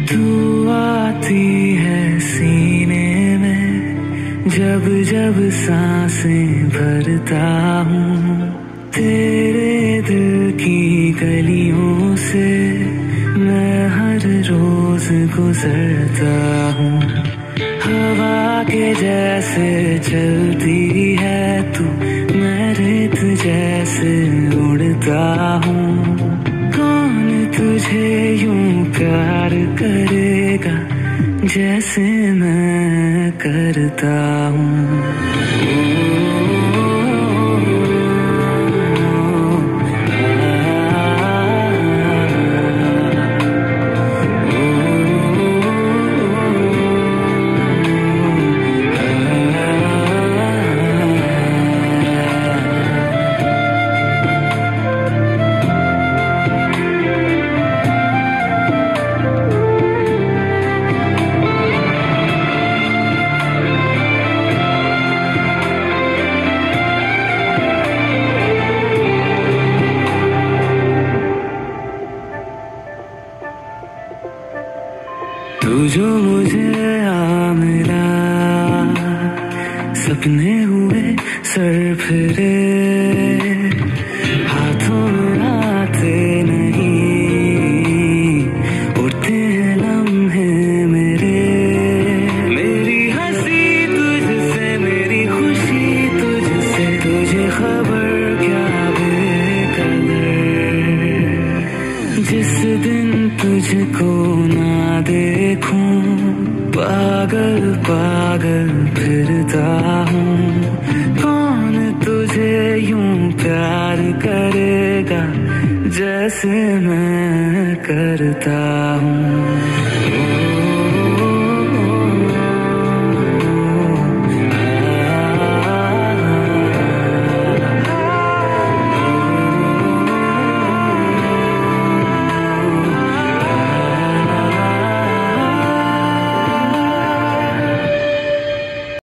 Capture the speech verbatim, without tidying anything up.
तू आती है सीने में जब जब सांसें भरता हूँ। तेरे दिल की गलियों से मैं हर रोज गुजरता हूँ। हवा के जैसे चलती है तू, मैं रेत जैसे उड़ता हूँ। कौन तुझे यूं प्यार करेगा जैसे मैं करता हूँ। तू जो मुझे आ मिला, सपने हुए सर फिरे, हाथों में आते नहीं, उड़ते हैं लम्हे मेरे। मेरी हंसी तुझसे, मेरी खुशी तुझसे, तुझे खबर क्या बेकदर। जिस दिन तुझको ना देखूं, पागल पागल फिरता हूँ। कौन तुझे यूं प्यार करेगा जैसे मैं करता हूँ।